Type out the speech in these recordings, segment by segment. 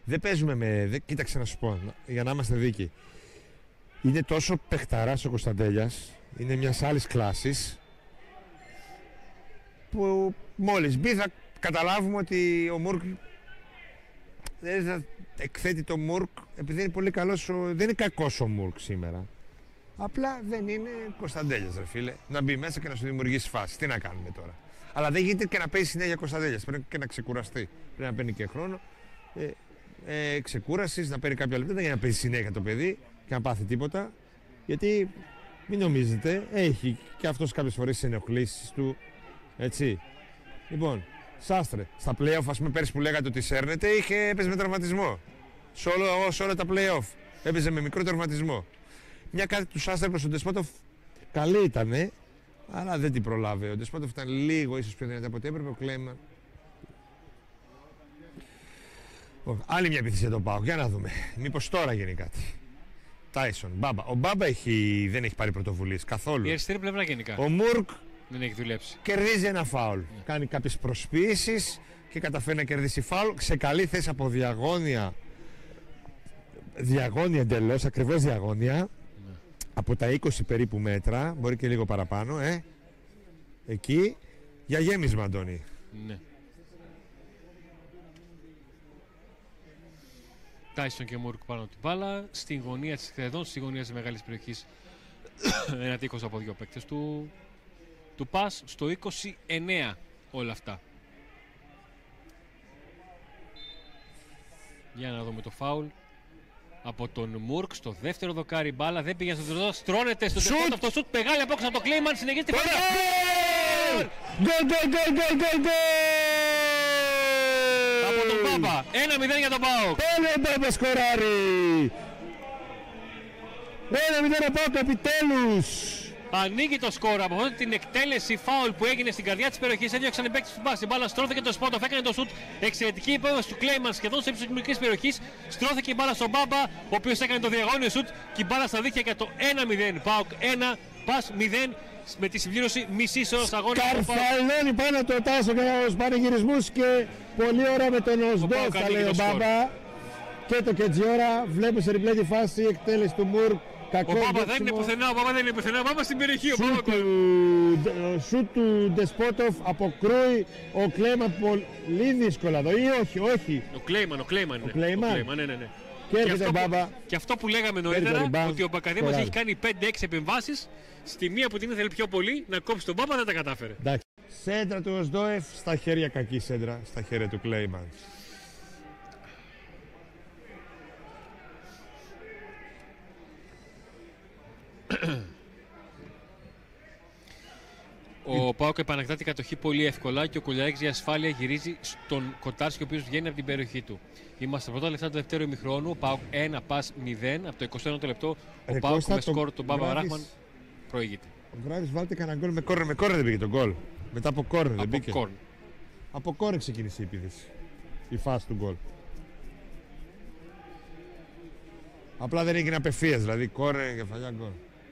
Δεν παίζουμε με. Κοίταξε να σου πω, για να είμαστε δίκοι. Είναι τόσο παιχταράς ο Κωνσταντέλιας, είναι μιας άλλης κλάσης, που μόλις μπει θα καταλάβουμε ότι ο Μουρκ δεν θα εκθέτει το Μουρκ, επειδή είναι πολύ καλός, δεν είναι κακός ο Μουρκ σήμερα. Απλά δεν είναι Κωνσταντέλιας, ρε φίλε. Να μπει μέσα και να σου δημιουργήσει φάση. Τι να κάνουμε τώρα. Αλλά δεν γίνεται και να παίζει συνέχεια Κωνσταντέλιας. Πρέπει και να ξεκουραστεί. Πρέπει να παίρνει και χρόνο ξεκούρασης, να παίρνει κάποια λεπτά για να παίζει συνέχεια το παιδί και να πάθει τίποτα. Γιατί μην νομίζετε, έχει και αυτός κάποιες φορές τις ενοχλήσεις του. Έτσι. Λοιπόν, Σάστρε, στα play-off, ας πούμε, πέρυσι που λέγατε ότι σέρνεται, έπαιζε με τραυματισμό. Σε όλα τα play-off. Έπαιζε με μικρό τραυματισμό. Μια κάτι του Σάστρε προς τον Ντεσπότοφ καλή ήτανε, αλλά δεν την προλάβε. Ο Ντεσπότοφ ήταν λίγο ίσως πιο δυνατή από ό,τι έπρεπε. Ο Κλέιμαν. Άλλη μια επιθυσία τον ΠΑΟΚ. Για να δούμε. Μήπως τώρα γίνει κάτι. Τάισον, Μπάμπα. Ο Μπάμπα δεν έχει πάρει πρωτοβουλίες καθόλου. Η αριστερή πλευρά γενικά. Ο Μουρκ δεν έχει δουλέψει. Κερδίζει ένα φάουλ. Κάνει κάποιες προσποιήσεις και καταφέρει να κερδίσει φάουλ σε καλή θέση από διαγώνια. Διαγώνια εντελώς, ακριβώς διαγώνια. Από τα 20 περίπου μέτρα, μπορεί και λίγο παραπάνω, εκεί, για γέμισμα, Αντώνη. Ναι. Τάισον και Μουρκ πάνω την μπάλα, στην γωνία της, σχεδόν στη γωνία της μεγάλης περιοχής, ένα τείχος από δύο παίκτες του πας, στο 29 όλα αυτά. Για να δούμε το φάουλ. Από τον Μουρκ στο δεύτερο δοκάρι μπάλα, δεν πήγε στο τρίτο, στρώνεται στο τελευταίο αυτό σουτ, μεγάλη απόκριση από το Κλέιμαν, συνεχίζει τη φάση. Γκολ! Από τον Πάπα, 1-0 για τον ΠΑΟΚ. Πέλε Πάπα σκοράρει! 1-0 ο ΠΑΟΚ επιτέλους! Ανοίγει το σκορ από αυτή την εκτέλεση φάουλ που έγινε στην καρδιά της περιοχής. Έδιωξαν οι παίκτες του μπάσκετ. Μπάλα στρώθηκε το Σπότοφ, έκανε το σουτ. Εξαιρετική υπόβαση του Κλέιμαν σχεδόν σε ύψος της μικρής περιοχής. Στρώθηκε η μπάλα στον Μπάμπα, ο οποίος έκανε το διαγώνιο σουτ και η μπάλα στα δίχτυα για το 1-0. ΠΑΟΚ 1, ΠΑΣ 0. Με τη συμπλήρωση μισής ώρας αγώνα. Καρφαλώνει πάνω το Τάσο για τους πανηγυρισμούς και πολύ ώρα με τον Οσδόφ, θα λέει ο Μπάμπα. Και το Κετζιόρα, βλέπω σε replay τη φάση, εκτέλεση του Μουρκ. Ο Μπάμπα δεν είναι πουθενά, ο Μπάμπα στην περιοχή. Σουτ του Ντεσπότοφ, αποκρούει ο Κλέιμαν πολύ δύσκολα εδώ, ή όχι. Ο Κλέιμαν είναι. Ναι. Και αυτό που λέγαμε νωρίτερα, ότι ο Μπακαδήμος έχει κάνει 5-6 επεμβάσεις, στη μία που την ήθελε πιο πολύ να κόψει τον Μπάμπα δεν τα κατάφερε. Σέντρα του Οσδόεφ, στα χέρια, κακή σέντρα, στα χέρια του Κλέιμαν. Ο ΠΑΟΚ επανακτά την κατοχή πολύ εύκολα και ο Κουλιάκης για ασφάλεια γυρίζει στον Κοτάρσκι, ο οποίος βγαίνει από την περιοχή του. Είμαστε πρώτα λεπτά του δεύτερου ημιχρόνου. Ο ΠΑΟΚ 1, ΠΑΣ 0. Από το 21ο λεπτό ο ΠΑΟΚ με σκορ του Μπάμπα Ράχμαν προηγείται. Ο Βράδης βάλτε κανένα γκολ με κόρνερ. Με κόρνερ δεν πήγε το γκολ. Μετά από κόρνερ δεν πήγε. Από κόρνερ ξεκίνησε η επίθεση. Η φάση του γκολ. Απλά δεν έγινε απευθείας, δηλαδή κόρνερ, κεφαλιά, γκολ.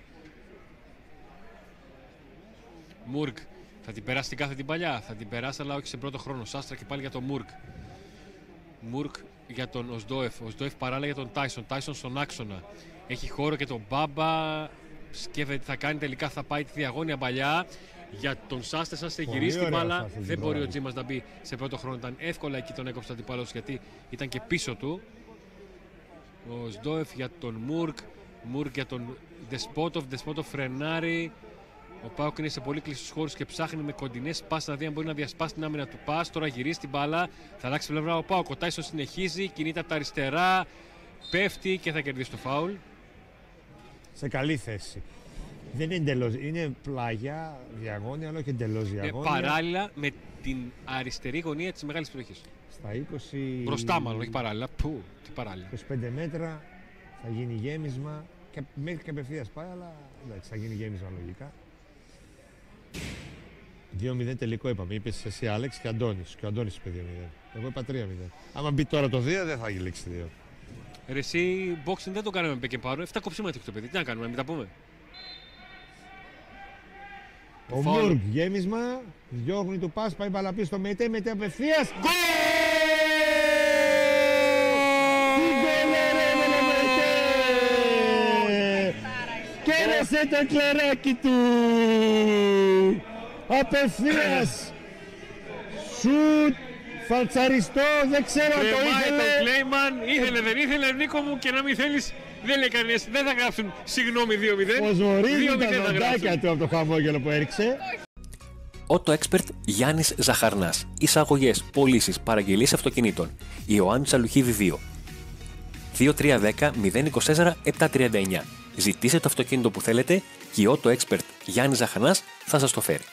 Μουρκ θα την περάσει την κάθε την παλιά. Θα την περάσει, αλλά όχι σε πρώτο χρόνο. Σάστρα και πάλι για τον Μουρκ. Μουρκ για τον Οσδόεφ. Οσδόεφ παράλληλα για τον Τάισον. Τάισον στον άξονα. Έχει χώρο και τον Μπάμπα. Σκέφτεται τι θα κάνει τελικά. Θα πάει τη διαγώνια παλιά. Για τον Σάστρα, Σάστρα γυρίσει την μπάλα. Δεν μπορεί ο Τζίμας να μπει σε πρώτο χρόνο. Ήταν εύκολα εκεί τον έκοψε αντιπάλος γιατί ήταν και πίσω του. Ο Οσδόεφ για τον Μουρκ. Μουρκ για τον Ντεσπότοφ. Ντεσπότοφ φρενάρει. Ο ΠΑΟΚ είναι σε πολύ κλειστούς χώρους και ψάχνει με κοντινές πάσες να δει αν μπορεί να διασπάσει την άμυνα του πας. Τώρα γυρίζει την μπάλα. Θα αλλάξει πλευρά ο ΠΑΟΚ. Ο Τάισον συνεχίζει. Κινείται από τα αριστερά. Πέφτει και θα κερδίσει το φάουλ. Σε καλή θέση. Δεν είναι εντελώς. Είναι πλάγια, διαγώνια, αλλά όχι εντελώς διαγώνια. Παράλληλα με την αριστερή γωνία της μεγάλης περιοχής. Στα 20. Μπροστά, μάλλον, όχι παράλληλα. Πού, τι παράλληλα. 25 μέτρα θα γίνει γέμισμα. Και μέχρι και απευθείας πάει, αλλά εντάξει, θα γίνει γέμισμα λογικά. 2-0 τελικό είπαμε. Είπες εσύ Άλεξ και Αντώνης. Και ο Αντώνης είπε 2-0. Εγώ είπα 3-0. Άμα μπει τώρα το 2 δεν θα λήξει 2. Ρε εσύ, boxing δεν το κάνουμε με Μπέκεν Πάρο. 7 κοψίματα έχει το παιδί. Τι να κάνουμε, να μην τα πούμε. Ο Μουρκ γέμισμα. Διώχνει του πας, πάει μπαλαπί στο ΜΕΤΕ. ΜΕΤΕ απευθείας. Γκολ! Πέρασε το εκλεράκι του! Απευθείας! Σουτ! Φαλτσαριστό, δεν ξέρω αν το ήθελε. Τον Κλέιμαν, ήθελε, δεν ήθελε, Νίκο μου, και να μην θέλεις, δεν λέει κανείς, δεν θα γράψουν συγγνώμη 2-0. Φωσφορίζουν τα δοντάκια του από το χαμόγελο που έριξε. Auto Expert Γιάννης Ζαχαρνάς. Εισαγωγές, πωλήσεις, παραγγελίες αυτοκινήτων. Ιωάννη Τσαλουχίδη 2. 2310-024-739. Ζητήστε το αυτοκίνητο που θέλετε και η Auto Expert Γιάννης Ζαχαρνάς θα σας το φέρει.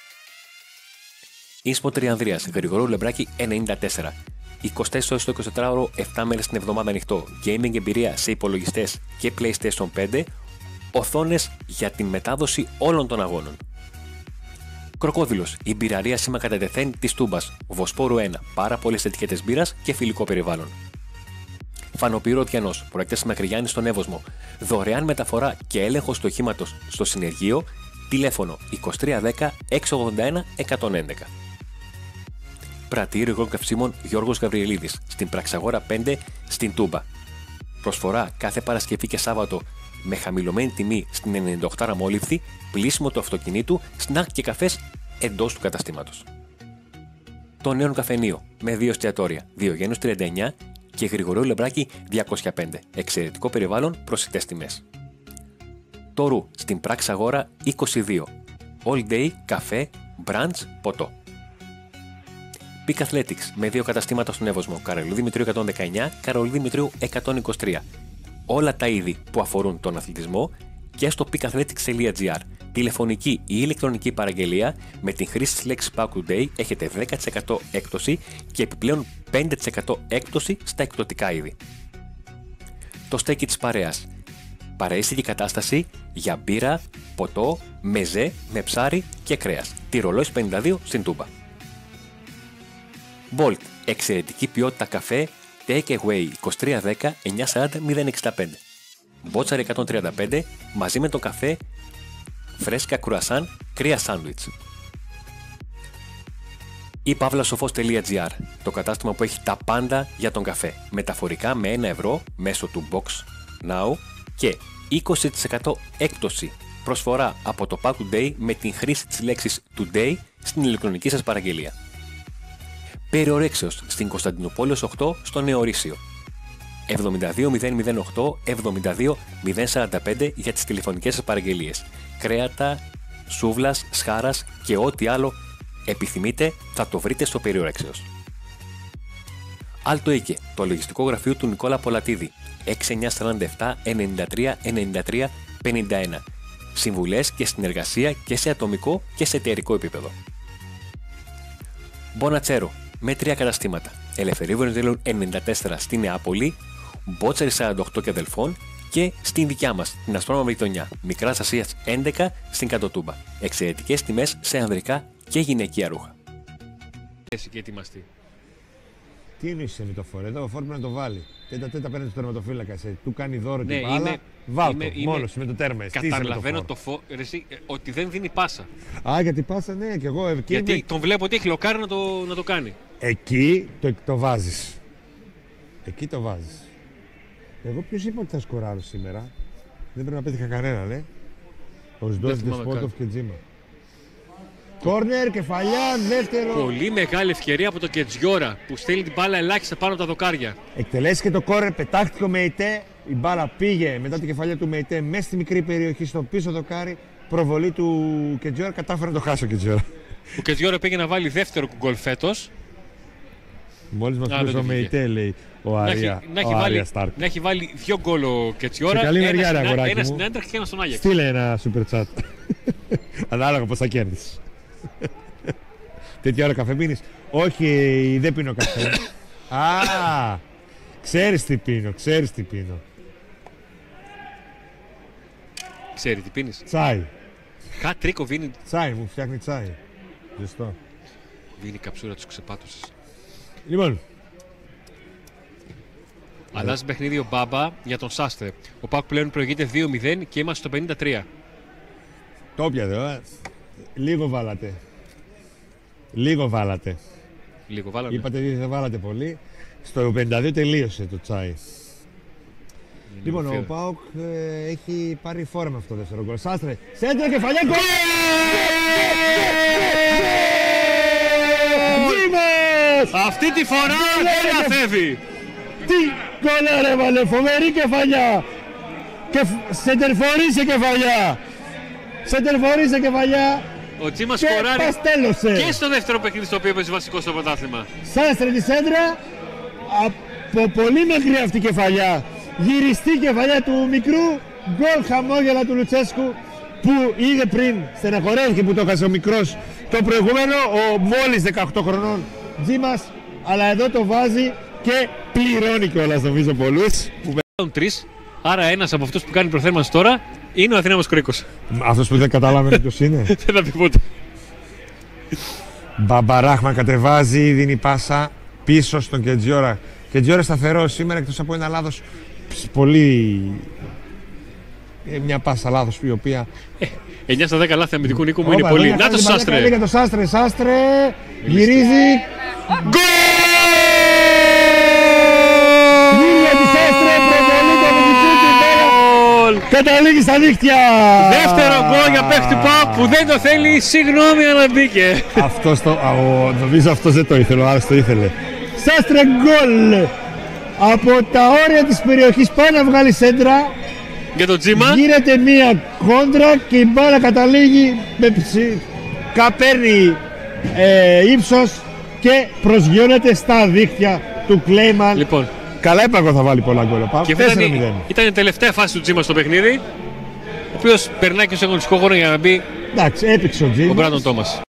Ίσπο Τριανδρίας, Γρηγορού Λεμπράκη 94. 24 ώρες το 24ωρο, 7 μέρες την εβδομάδα ανοιχτό. Gaming εμπειρία σε υπολογιστές και PlayStation 5. Οθόνες για την μετάδοση όλων των αγώνων. Κροκόδιλος, η μπειραρία σήμα κατά τεθέν της Τούμπας. Βοσπόρου 1, πάρα πολλές ετικέτες μπύρας και φιλικό περιβάλλον. Φανοπύρο Διανός, προέκταση Μακρυγιάννη στον Εύωσμο. Δωρεάν μεταφορά και έλεγχος του οχήματος στο συνεργείο. Τηλέφωνο 2310 681 111. Πρατήριο υγρών καυσίμων Γιώργος Γαβριελίδης, στην Πραξαγόρα 5 στην Τούμπα. Προσφορά κάθε Παρασκευή και Σάββατο με χαμηλωμένη τιμή στην 98 αμόλυφθη, πλήσιμο του αυτοκινήτου, σνακ και καφές εντός του καταστήματος. Το Νέο Καφενείο με 2 εστιατόρια, Διογένους 39 και Γρηγορίου Λεμπράκη 205. Εξαιρετικό περιβάλλον, προσιτές τιμές. Το Ρου στην Πραξαγόρα 22. All day, καφέ, brunch, ποτό. Peak Athletics με 2 καταστήματα στον Εύωσμο, Καρολίου Δημητρίου 119, Καρολίου Δημητρίου 123. Όλα τα είδη που αφορούν τον αθλητισμό και στο peakathletics.gr. Τηλεφωνική ή ηλεκτρονική παραγγελία με την χρήση της λέξης Pack Today έχετε 10% έκπτωση και επιπλέον 5% έκπτωση στα εκπτωτικά είδη. Το στέκι της παρέας. Παρεΐστικη κατάσταση για μπύρα, ποτό, μεζέ με ψάρι και κρέας. Τυρολόης 52 στην Τούμπα. Bolt. Εξαιρετική ποιότητα καφέ. Take away 2310 940 065. Μπότσαρ 135 μαζί με το καφέ. Φρέσκα κρουασάν, κρύα σάντουιτς. Ή pavlasofos.gr, το κατάστημα που έχει τα πάντα για τον καφέ. Μεταφορικά με 1 ευρώ μέσω του Box Now και 20% έκπτωση προσφορά από το Pack Today με την χρήση της λέξης Today στην ηλεκτρονική σας παραγγελία. Περιορέξεως στην Κωνσταντινούπολεως 8 στο Νεορίσιο. 72008 72045 για τις τηλεφωνικές σας παραγγελίες. Κρέατα, σούβλας, σχάρας και ό,τι άλλο επιθυμείτε θα το βρείτε στο Περιορέξεως. Άλτο Οίκε, το λογιστικό γραφείο του Νικόλα Πολατίδη. 6947 93 93 51. Συμβουλές και συνεργασία και σε ατομικό και σε εταιρικό επίπεδο. Μπονατσέρο, με 3 καταστήματα. Ελευθερίου Βενιζέλου 94 στη Νεάπολη, Μπότσαρη 48 και αδελφών και στην δικιά μας, την Ασπρόμαυρη γειτονιά, Μικράς Ασίας 11 στην Κατοτούμπα. Εξαιρετικές τιμές σε ανδρικά και γυναικεία ρούχα. Εσύ και ετοιμαστεί. Τι είναι σε μητοφόρο, εδώ ο φόρ πρέπει να το βάλει. Τέτα παίρνει το τερματοφύλακα, του κάνει δώρο την μπάλα. Βάλ το, μόνος με το τέρμα. Καταλαβαίνω ότι δεν δίνει πάσα. Α, γιατί πάσα, ναι, και εγώ εκεί. Γιατί τον βλέπω ότι έχει λοκάρει να το κάνει. Εκεί το βάζεις. Εκεί το βάζεις. Εγώ ποιος είπα ότι θα σκοράρω σήμερα. Δεν πρέπει να πέτυχα κανένα, ναι. Ο Σντόεφ, Δεσπότοφ και Τζίμα. Κόρνερ, κεφαλιά, δεύτερο. Πολύ μεγάλη ευκαιρία από το Κετζιόρα που στέλνει την μπάλα ελάχιστα πάνω από τα δοκάρια. Εκτελέστηκε το κόρνερ, πετάχτηκε ο Μεϊτέ. Η μπάλα πήγε μετά την κεφαλιά του Μεϊτέ μέσα στη μικρή περιοχή, στο πίσω δοκάρι. Προβολή του Κετζιόρα, κατάφερε να το χάσει ο Κετζιόρα. Ο Κετζιόρα πήγε να βάλει δεύτερο γκολ φέτος. Μόλις μας πήρε ο Μεϊτέ, λέει ο Άρια Στάρκ. Να έχει βάλει 2 γκολ ο Κετζιόρα. Σε καλή μεριά, ρε αγοράκι ένα μου. στην Έντραχτ και ένα στον Άγιαξ. Στείλε ένα super chat. Ανάλογα πώς θα κέρδισες. Τέτοια ώρα καφέ πίνεις? Όχι, δεν πίνω καφέ. Α, ξέρεις τι πίνω. Ξέρει τι πίνεις? Τσάι. Τρίκο βίνει. Τσάι, μου φτιάχνει τσάι. Ζεστό. Βίνει καψούρα, τους ξεπάτωσες. Λοιπόν. Αλλάζει παιχνίδι ο Μπάμπα για τον Σάστρε. Ο ΠΑΟΚ πλέον προηγείται 2-0 και είμαστε στο 53. Το πιατε, Λίγο βάλατε. Είπατε ότι δεν βάλατε πολύ. Στο 52 τελείωσε το τσάι. Λοιπόν, ο ΠΑΟΚ έχει πάρει φόρα με αυτό το δεύτερο γκολ. Σάστρε, σέντρα, κεφαλιά, γκολ! Αυτή τη φορά δεν αφεύγει. Τι γκολ έβαλε, φοβερή κεφαλιά! Σεντερφορή σε κεφαλιά! Σεντερφορή σε κεφαλιά! Ο Τζίμας Και σκοράρει παστέλωσε! και στο δεύτερο παιχνίδι στο οποίο έπαιζε βασικό στο πρωτάθλημα. Σάστρε τη σέντρα, από πολύ μακριά αυτή η κεφαλιά. Γυριστή κεφαλιά του μικρού, γκολ χαμόγελα του Λουτσέσκου που είδε πριν, στεναχωρέθηκε που το έχασε ο μικρός το προηγούμενο, ο μόλις 18 χρονών Τζίμας, αλλά εδώ το βάζει και πληρώνει κιόλας νομίζω πολλούς. Υπάρχουν 3, άρα ένας από αυτούς που κάνει προθέρμανση τώρα είναι ο αδύναμος κρίκος. Αυτός που δεν κατάλαβε ποιος είναι. Δεν θα πει ποτέ. Μπαμπαράχμα κατεβάζει, δίνει πάσα πίσω στον Κεντζιόρα. Κεντζιόρα σταθερός σήμερα εκτός από ένα λάθος πολύ... μια πάσα λάθος η οποία... 9 στα 10 λάθη αμυντικού Νίκου μου είναι πολύ. Να το Σάστρε! Για το Σάστρε, Σάστρε, γυρίζει. Γκολ! Γύρια τη Σάστρε, προβολή του αμυντικού την μπάλα. Καταλήγει στα δίχτυα. Δεύτερο γκολ για παίχτη ΠΑΟΚ που δεν το θέλει, συγγνώμη αλλά μπήκε. Νομίζω αυτός δεν το ήθελε, ο άλλος το ήθελε. Σάστρε γκολ! Από τα όρια της περιοχής πάει να βγάλει σέντρα. Για τον Τζίμα. Γίνεται μία κόντρα και η μπάλα καταλήγει με παίρνει ύψος και προσγειώνεται στα δίχτυα του Κλέιμαν. Λοιπόν. Καλά έπαγο θα βάλει πολλά γκολ. Και ήταν η τελευταία φάση του Τζίμα στο παιχνίδι, ο οποίος περνάει και στο αγωνιστικό χώρο για να μπει. Εντάξει, έπαιξε ο Τζίμα. Ο Μπράντον Τόμας.